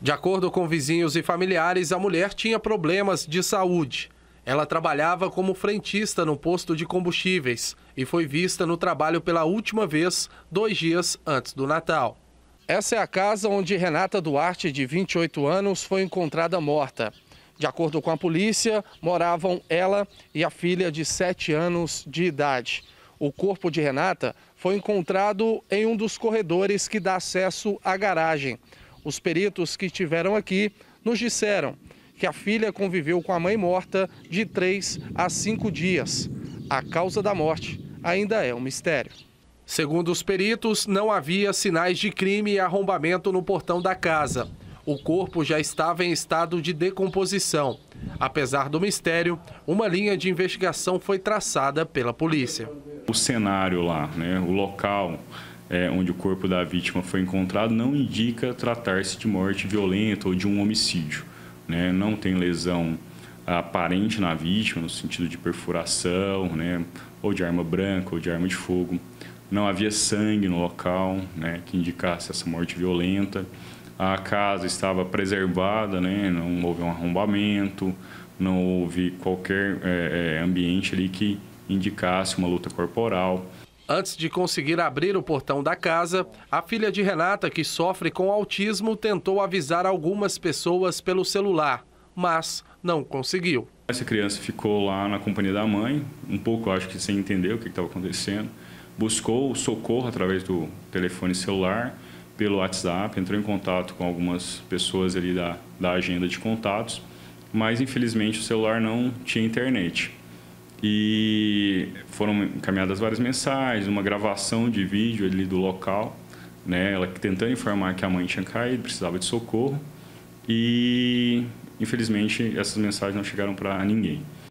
De acordo com vizinhos e familiares, a mulher tinha problemas de saúde. Ela trabalhava como frentista no posto de combustíveis e foi vista no trabalho pela última vez 2 dias antes do Natal. Essa é a casa onde Renata Duarte, de 28 anos, foi encontrada morta. De acordo com a polícia, moravam ela e a filha de 7 anos de idade. O corpo de Renata foi encontrado em um dos corredores que dá acesso à garagem. Os peritos que estiveram aqui nos disseram que a filha conviveu com a mãe morta de 3 a 5 dias. A causa da morte ainda é um mistério. Segundo os peritos, não havia sinais de crime e arrombamento no portão da casa. O corpo já estava em estado de decomposição. Apesar do mistério, uma linha de investigação foi traçada pela polícia. O cenário lá, o local onde o corpo da vítima foi encontrado não indica tratar-se de morte violenta ou de um homicídio. Não tem lesão aparente na vítima, no sentido de perfuração, ou de arma branca ou de arma de fogo. Não havia sangue no local, que indicasse essa morte violenta. A casa estava preservada, não houve um arrombamento, não houve qualquer ambiente ali que indicasse uma luta corporal. Antes de conseguir abrir o portão da casa, a filha de Renata, que sofre com autismo, tentou avisar algumas pessoas pelo celular, mas não conseguiu. Essa criança ficou lá na companhia da mãe, um pouco, acho que sem entender o que estava acontecendo. Buscou socorro através do telefone celular, pelo WhatsApp, entrou em contato com algumas pessoas ali da agenda de contatos, mas infelizmente o celular não tinha internet. E foram encaminhadas várias mensagens, uma gravação de vídeo ali do local, ela tentando informar que a mãe tinha caído, precisava de socorro, e infelizmente essas mensagens não chegaram para ninguém.